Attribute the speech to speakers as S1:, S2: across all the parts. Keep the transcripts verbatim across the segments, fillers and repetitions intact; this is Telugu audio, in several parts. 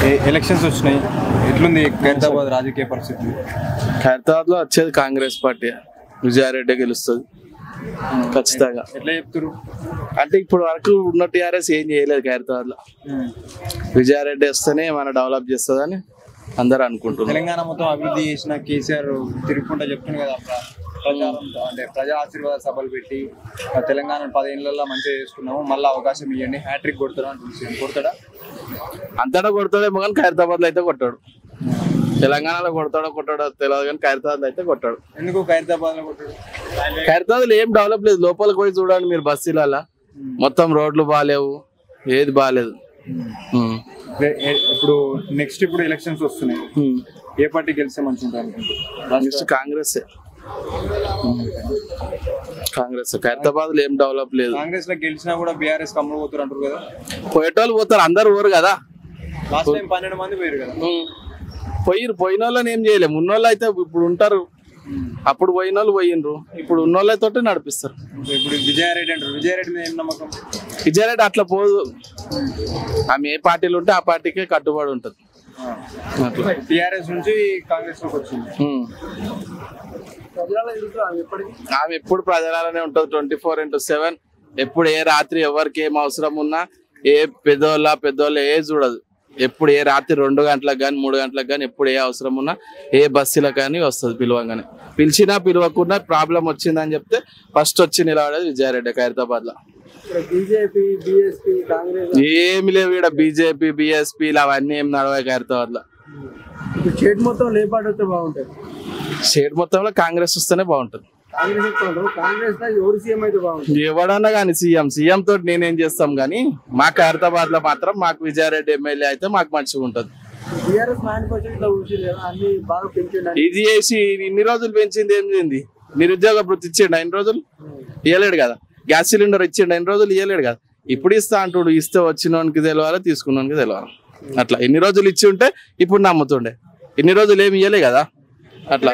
S1: ఎలక్షన్స్ వచ్చినాయి, ఎట్లుంది ఖైరతాబాద్ రాజకీయ పరిస్థితి?
S2: ఖైరతాబాద్ లో వచ్చేది కాంగ్రెస్ పార్టీ, విజయారెడ్డి గెలుస్తుంది ఖచ్చితంగా.
S1: ఎట్లా చెప్తారు
S2: అంటే ఇప్పుడు వరకు ఉన్న టీఆర్ఎస్ ఏం చేయలేదు ఖైరతాబాద్ లో, విజయారెడ్డి వస్తేనే మన డెవలప్ చేస్తుందని అందరు అనుకుంటున్నారు.
S1: తెలంగాణ మొత్తం అభివృద్ధి చేసిన కేసీఆర్ తిరుగుకుంటా చెప్తుంది కదా, ప్రచారంతో అంటే ప్రజా ఆశీర్వాద సభలు పెట్టి తెలంగాణ పదేళ్లలో మంచిగా చేసుకున్నాము, మళ్ళీ అవకాశం ఇవ్వండి, హ్యాట్రిక్ కొడతాడు అంటుంది. కొడతాడా?
S2: అంతటా కొడతాడేమో కానీ ఖైరతాబాద్ లో అయితే కొట్టాడు. తెలంగాణలో కొడతాడో కొట్టాడో తెలియదు కానీ ఖైరతాబాద్ లో అయితే కొట్టాడు.
S1: ఎందుకు ఖైరతాబాద్ లో కొట్టాడు?
S2: ఖైరతాబాద్ లో ఏం డెవలప్ లేదు. లోపలికి పోయి చూడండి మీరు, బస్సులలో మొత్తం రోడ్లు బాగాలేవు, ఏది బాగాలేదు.
S1: ఇప్పుడు నెక్స్ట్ ఇప్పుడు ఎలక్షన్స్ వస్తున్నాయి, ఏ పార్టీ గెలిస్తే మంచిగా ఉంటుంది?
S2: నెక్స్ట్ కాంగ్రెస్. కాంగ్రెస్ ఖైరతాబాద్ లో ఏం డెవలప్ లేదు.
S1: కాంగ్రెస్ లో గెలిచినా కూడా బీఆర్ఎస్ కమ్ములు పోతారు అంటారు కదా.
S2: పోయేటోళ్ళు పోతారు, అందరు పోరు కదా.
S1: లాస్ట్ టైం పన్నెండు మంది పోయారు కదా.
S2: పోయిరు, పోయిన వాళ్ళని ఏం చేయలేము. ఉన్నోళ్ళు అయితే ఇప్పుడు ఉంటారు, అప్పుడు పోయిన వాళ్ళు పోయినరు, ఇప్పుడు ఉన్నోళ్ళతో నడిపిస్తారు.
S1: ఇప్పుడు విజయారెడ్డి అంటారు, విజయారెడ్డి మీద ఏం నమ్మకం?
S2: విజయారెడ్డి అట్లా పోదు, ఆమె ఏ పార్టీలు ఉంటే ఆ పార్టీకే కట్టుబడి ఉంటుంది.
S1: టిఆర్ఎస్ నుంచి కాంగ్రెస్ లోకి వచ్చింది.
S2: ఆమె ఎప్పుడు ప్రజలనే ఉంటుంది, ట్వంటీ ఫోర్ ఇంటూ సెవెన్. ఎప్పుడు ఏ రాత్రి ఎవరికి ఏం అవసరం ఉన్నా, ఏ పెద్దోళ్ళ పెద్దోళ్ళ ఏ చూడదు. ఎప్పుడు ఏ రాత్రి రెండు గంటలకు కానీ మూడు గంటలకు కానీ ఎప్పుడు ఏ అవసరం ఉన్నా ఏ బస్సులకు కానీ వస్తుంది పిలవంగానే. పిలిచినా పిలవకుండా ప్రాబ్లం వచ్చిందని చెప్తే ఫస్ట్ వచ్చి నిలబడేది విజయారెడ్డి ఖైరతాబాద్ లో. ఏమి లేవు ఇక్కడ, బీజేపీ బిఎస్పీలు అవన్నీ ఏం నడవాయి ఖైరతాబాద్ లో.
S1: స్టేట్ మొత్తం ఏ పార్టీ వస్తే బాగుంటుంది?
S2: స్టేట్ మొత్తంలో కాంగ్రెస్ వస్తేనే బాగుంటుంది. ఎవడన్నా కానీ సీఎం సీఎం తోటి నేనేం చేస్తాం కానీ మా ఖైరతాబాద్ లో మాత్రం మాకు విజయారెడ్డి ఎమ్మెల్యే అయితే మాకు మంచిగా ఉంటుంది. ఇది చేసి ఇన్ని రోజులు పెంచింది ఏంది? నిరుద్యోగ భృతి ఇచ్చిండు ఇన్ని రోజులు ఇవ్వలేడు కదా. గ్యాస్ సిలిండర్ ఇచ్చిండు ఇన్ని రోజులు ఇవ్వలేడు కదా. ఇప్పుడు ఇస్తా అంటుడు, ఇస్తే వచ్చినోనికి తెలియాలి, తీసుకున్నోనికి తెలియాలి. అట్లా ఎన్ని రోజులు ఇచ్చి ఉంటే ఇప్పుడు నమ్ముతుండే. ఇన్ని రోజులు ఏమి ఇవ్వలే కదా. అట్లా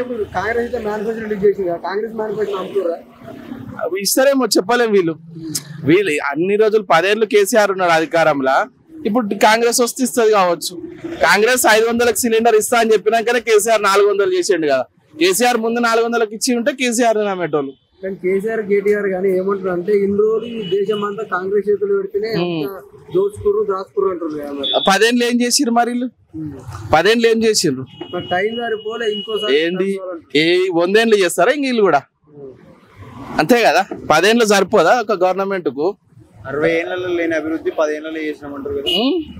S2: ఇస్తారేమో చెప్పలేము. వీళ్ళు వీళ్ళు అన్ని రోజులు పదేళ్ళు కేసీఆర్ ఉన్నాడు అధికారంలో, ఇప్పుడు కాంగ్రెస్ వస్తే ఇస్తుంది కావచ్చు. కాంగ్రెస్ ఐదు వందలకు సిలిండర్ ఇస్తా అని చెప్పినాకనే కేసీఆర్ నాలుగు వందలు చేసిండు కదా. కేసీఆర్ ముందు నాలుగు వందలకు ఇచ్చి ఉంటే కేసీఆర్ నమ్మేటోళ్ళు.
S1: కానీ కేసీఆర్ కేటీఆర్ గానీ ఏమంటారు అంటే ఇన్ని రోజులు ఈ దేశం అంతా కాంగ్రెస్ చేతులు పెడితేనే దోచుకుర్రు దాచుకుర్రు అంటారు.
S2: పదేళ్ళు ఏం చేసిర్రు మరి వీళ్ళు? పదేళ్ళు ఏం చేసిండ్రు?
S1: టైం సరిపోలే, ఇంకోసారి
S2: ఏంది ఏ వందేళ్ళు చేస్తారా ఇంక వీళ్ళు కూడా? అంతే కదా. పదేళ్ళు సరిపోదా ఒక గవర్నమెంట్ కు?
S1: అరవై ఏళ్లలో లేని అభివృద్ధి పదేళ్లలో చేసినామంటారు కదా.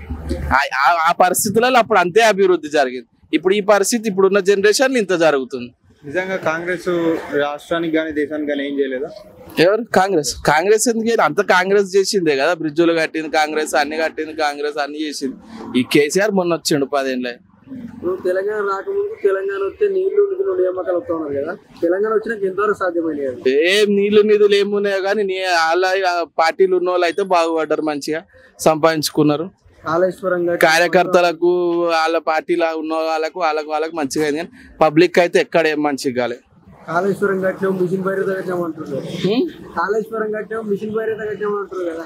S2: ఆ పరిస్థితులలో అప్పుడు అంతే అభివృద్ధి జరిగింది. ఇప్పుడు ఈ పరిస్థితి ఇప్పుడున్న జనరేషన్ ఇంత జరుగుతుంది.
S1: నిజంగా కాంగ్రెస్ రాష్ట్రానికి కానీ దేశానికి కానీ ఏం చేయలేదా?
S2: ఎవరు? కాంగ్రెస్. కాంగ్రెస్ ఎందుకు? అంత కాంగ్రెస్ చేసిందే కదా. బ్రిడ్జులు కట్టింది కాంగ్రెస్, అన్ని కట్టింది కాంగ్రెస్, అన్ని చేసింది. ఈ కేసీఆర్ మొన్న వచ్చిండు పదేళ్ళ.
S1: తెలంగాణ రాకముందు తెలంగాణ వస్తే నీళ్లు నిధులు నియామకాలు వస్తా ఉన్నారు కదా. తెలంగాణ వచ్చినాక ఎంతవరకు సాధ్యమైనది?
S2: ఏం నీళ్లు నిధులు ఏమున్నాయో కానీ వాళ్ళ పార్టీలు ఉన్న వాళ్ళు అయితే బాగుపడ్డారు, మంచిగా సంపాదించుకున్నారు.
S1: కాళేశ్వరం
S2: కార్యకర్తలకు వాళ్ళ పార్టీలో ఉన్న వాళ్ళకు వాళ్ళకు వాళ్ళకు మంచిగా అయింది కానీ పబ్లిక్ అయితే ఎక్కడ ఏం మంచిగా కాలేదు.
S1: కాళేశ్వరం కట్టాం, మిషన్ భైరత కట్టాం అంటారు. కాళేశ్వరం కట్టాం, మిషన్ భైరత కట్టాం అంటారు కదా.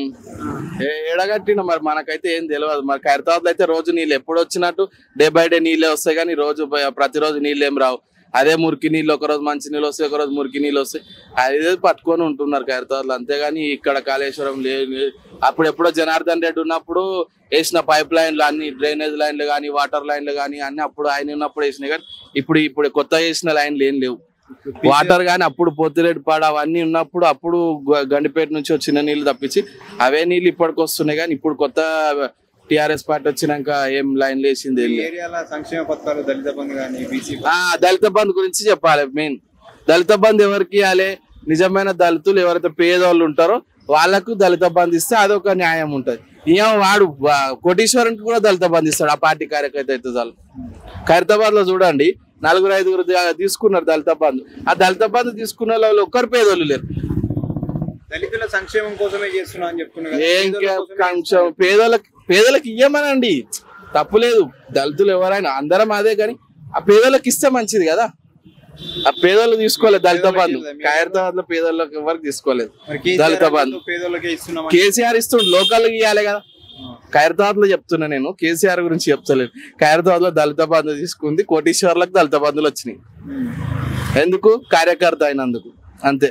S2: ఎడగట్టిన మరి మనకైతే ఏం తెలియదు. మరి ఖైరతాబాద్ అయితే రోజు నీళ్ళు ఎప్పుడు వచ్చినట్టు డే బై డే నీళ్ళే వస్తాయి కానీ రోజు ప్రతిరోజు నీళ్ళు ఏం రావు. అదే మురికి నీళ్ళు ఒకరోజు మంచి నీళ్ళు వస్తాయి, ఒకరోజు మురికి నీళ్ళు వస్తాయి. అదే పట్టుకొని ఉంటున్నారు ఖైరతాబాద్లో. అంతేగాని ఇక్కడ కాళేశ్వరం లేదు. అప్పుడు ఎప్పుడో జనార్దన్ రెడ్డి ఉన్నప్పుడు వేసిన పైప్ లైన్లు అన్ని, డ్రైనేజ్ లైన్లు కానీ వాటర్ లైన్లు కానీ అన్ని అప్పుడు ఆయన ఉన్నప్పుడు వేసినాయి. కానీ ఇప్పుడు ఇప్పుడు కొత్త వేసిన లైన్లు ఏం లేవు. వాటర్ కానీ అప్పుడు పోతిరెడ్డి పాడు అవన్నీ ఉన్నప్పుడు అప్పుడు గండిపేట నుంచి వచ్చిన నీళ్లు తప్పించి అవే నీళ్ళు ఇప్పటికి వస్తున్నాయి. కానీ ఇప్పుడు కొత్త టిఆర్ఎస్ పార్టీ వచ్చినాక ఏం లైన్ లేసింది.
S1: సంక్షేమ పథకాలు, దళిత బంధు కానీ బీసీ
S2: దళిత బంధు గురించి చెప్పాలి. మెయిన్ దళిత బంధు ఎవరికి ఇవ్వాలి? నిజమైన దళితులు ఎవరైతే పేదవాళ్ళు ఉంటారో వాళ్ళకు దళిత బంధు ఇస్తే అదొక న్యాయం ఉంటది. ఏమో వాడు కోటీశ్వరునికి కూడా దళిత బంధు ఇస్తాడు ఆ పార్టీ కార్యకర్త అయితే చాలు. ఖైరతాబాద్ లో చూడండి నలుగురు ఐదుగురు తీసుకున్నారు దళిత బంధు. ఆ దళిత బంధు తీసుకున్న వాళ్ళు ఒక్కరు పేదోళ్ళు లేరు.
S1: దళితుల సంక్షేమం కోసమే చేస్తున్నా అని చెప్తున్నారు.
S2: ఏం పేదోళ్ళకి పేదలకు ఇయ్యమనండి, తప్పులేదు. దళితులు ఎవరైనా అందరం అదే, కానీ ఆ పేదోళ్ళకి ఇస్తే మంచిది కదా. ఆ పేదోళ్ళు తీసుకోలేదు దళిత బంధు. ఖైరతాబాద్ లో పేదోళ్ళకి ఎవరికి తీసుకోలేదు దళిత బంధు. కేసీఆర్ ఇస్తుండు, లోకల్ ఇవ్వాలి కదా. ఖైరతాబాద్ లో చెప్తున్నా నేను, కేసీఆర్ గురించి చెప్తలేను. ఖైరతాబాద్ లో దళిత బంధు తీసుకుంది, కోటీశ్వర్లకు దళిత బంధులు వచ్చినాయి. ఎందుకు? కార్యకర్త అయినందుకు, అంతే.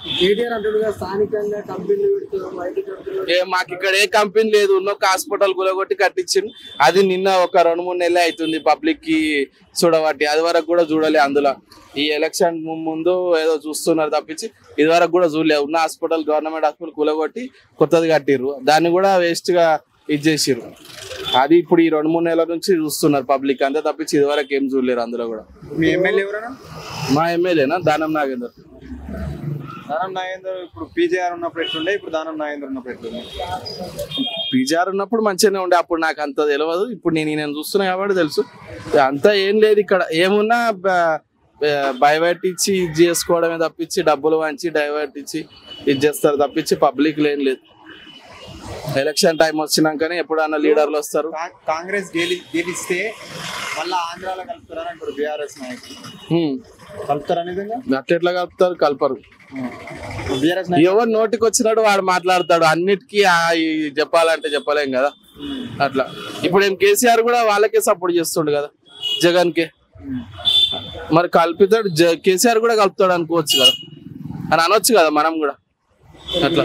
S2: ఏ మాకు ఇక్కడ ఏ కంపెనీ లేదు, ఉన్న ఒక హాస్పిటల్ గులగొట్టి కట్టించింది. అది నిన్న ఒక రెండు మూడు నెలలే అవుతుంది పబ్లిక్ కి చూడబట్టి, అది వరకు కూడా చూడలే. అందులో ఈ ఎలక్షన్ ముందు ఏదో చూస్తున్నారు తప్పించి ఇది వరకు కూడా చూడలేదు. ఉన్న హాస్పిటల్ గవర్నమెంట్ హాస్పిటల్ కూలగొట్టి కొత్తది కట్టిర్రు, దాన్ని కూడా వేస్ట్ గా ఇది చేసిర్రు. అది ఇప్పుడు ఈ రెండు మూడు నెలల నుంచి చూస్తున్నారు పబ్లిక్, అంతే తప్పించి ఇది వరకు ఏం చూడలేరు. అందులో కూడా
S1: మీ ఎమ్మెల్యే ఎవరైనా?
S2: మా ఎమ్మెల్యేనా దానం నాగేందర్.
S1: దానం నాగేందర్ ఇప్పుడు పీజేఆర్ ఉన్నప్పుడు ఎట్లుండే, ఇప్పుడు దానం నాగేందర్ ఉన్నప్పుడు ఎట్లుండే?
S2: పీజీఆర్ ఉన్నప్పుడు మంచిగానే ఉండే, అప్పుడు నాకు అంత తెలియదు. ఇప్పుడు నేను నేను చూస్తున్నా కాబట్టి తెలుసు. అంతా ఏం లేదు ఇక్కడ, ఏమున్నా బయట ఇచ్చి ఇది చేసుకోవడమే తప్పించి, డబ్బులు వంచి డైవర్ట్ ఇచ్చి ఇది చేస్తారు తప్పించి పబ్లిక్ ఏం లేదు. ఎలక్షన్ టైం వచ్చినాకనే ఎప్పుడన్నా లీడర్లు వస్తారు.
S1: కాంగ్రెస్ గెలి గెలిస్తే మళ్ళీ ఆంధ్రాలో కలుపుతారని అంటారు బీఆర్ఎస్ నాయకులు. కలుపుతారు అనేది
S2: అట్లా కలుపుతారు, కలపరు. ఎవరు నోటికి వచ్చినట్టు వాడు మాట్లాడతాడు, అన్నిటికీ చెప్పాలంటే చెప్పలేం కదా అట్లా. ఇప్పుడు ఏం కేసీఆర్ కూడా వాళ్ళకే సపోర్ట్ చేస్తుండు కదా జగన్ కి, మరి కల్పితాడు. కేసీఆర్ కూడా కలుపుతాడు అనుకోవచ్చు కదా అని అనొచ్చు కదా మనం కూడా అట్లా.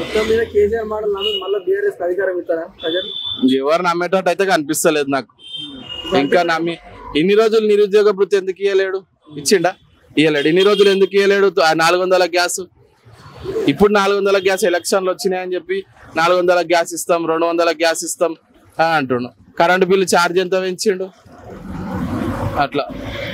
S2: ఎవరు నమ్మేటట్టు అయితే కనిపిస్తలేదు నాకు. ఇంకా నమ్మి ఇన్ని రోజులు నిరుద్యోగ భృతి ఎందుకు ఇవ్వలేడు? ఇచ్చిండా? ఇవ్వలేడు. ఇన్ని రోజులు ఎందుకు ఇవ్వలేడు? నాలుగు వందల గ్యాస్, ఇప్పుడు నాలుగు వందల గ్యాస్ ఎలక్షన్లు వచ్చినాయని చెప్పి నాలుగు వందల గ్యాస్ ఇస్తాం, రెండు వందల గ్యాస్ ఇస్తాం అంటుండు. కరెంటు బిల్లు ఛార్జ్ ఎంత పెంచిండు అట్లా.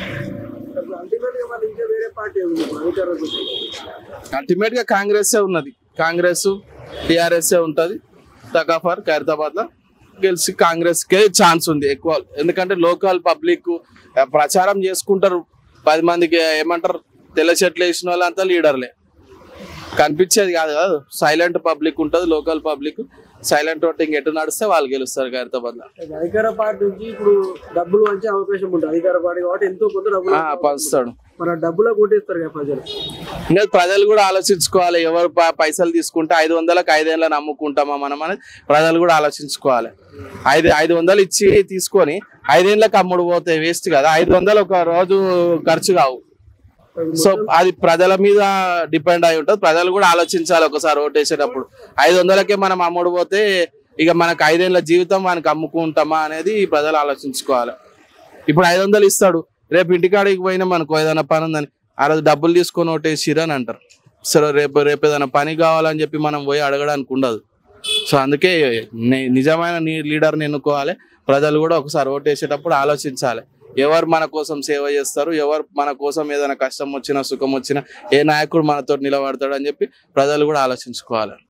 S2: అల్టిమేట్ గా కాంగ్రెస్ ఉన్నది, కాంగ్రెస్ టిఆర్ఎస్ ఉంటది. తకాఫర్ ఖైరతాబాద్ లో గెలిచి కాంగ్రెస్ కే ఛాన్స్ ఉంది ఎక్కువ, ఎందుకంటే లోకల్ పబ్లిక్ ప్రచారం చేసుకుంటారు. పది మందికి ఏమంటారు, తెల్ల షర్ట్లు వేసిన వాళ్ళంతా లీడర్లే, కనిపించేది కాదు కదా. సైలెంట్ పబ్లిక్ ఉంటది, లోకల్ పబ్లిక్. సైలెంట్ ఓటింగ్ ఎటు నడిస్తే వాళ్ళు గెలుస్తారు ఖైరతాబాద్ లో.
S3: అధికార పార్టీ నుంచి ఇప్పుడు డబ్బులు వచ్చే అవకాశం ఉంటుంది. అధికార పార్టీ కాబట్టి ఎంతో కొంత డబ్బులు
S2: పంచుతాడు,
S3: మరి డబ్బులో కొట్టేస్తారు కదా ప్రజలు.
S2: ఇంకా ప్రజలు కూడా ఆలోచించుకోవాలి. ఎవరు పైసలు తీసుకుంటే ఐదు వందలకు ఐదేళ్ళని అమ్ముకుంటామా మనం అనేది ప్రజలు కూడా ఆలోచించుకోవాలి. ఐదు ఐదు వందలు ఇచ్చి తీసుకొని ఐదేళ్ళకి అమ్ముడు పోతే వేస్ట్ కదా. ఐదు వందలు ఒక రోజు ఖర్చు కావు. సో అది ప్రజల మీద డిపెండ్ అయి ఉంటుంది. ప్రజలు కూడా ఆలోచించాలి ఒకసారి ఓటేసేటప్పుడు. ఐదు వందలకే మనం అమ్ముడు పోతే ఇక మనకు ఐదేళ్ల జీవితం మనకి అమ్ముకుంటామా అనేది ప్రజలు ఆలోచించుకోవాలి. ఇప్పుడు ఐదు వందలు ఇస్తాడు, రేపు ఇంటికాడికి పోయినా మనకు ఏదైనా పని ఉందని ఆ రోజు డబ్బులు తీసుకొని ఓటేసిరు అని అంటారు. సరే రేపు రేపు ఏదైనా పని కావాలని చెప్పి మనం పోయి అడగడానికి ఉండదు. సో అందుకే నిజమైన లీడర్ని ఎన్నుకోవాలి. ప్రజలు కూడా ఒకసారి ఓటేసేటప్పుడు ఆలోచించాలి, ఎవరు మన కోసం సేవ చేస్తారు, ఎవరు మన కోసం ఏదైనా కష్టం వచ్చినా సుఖం వచ్చినా ఏ నాయకుడు మనతో నిలబడతాడు అని చెప్పి ప్రజలు కూడా ఆలోచించుకోవాలి.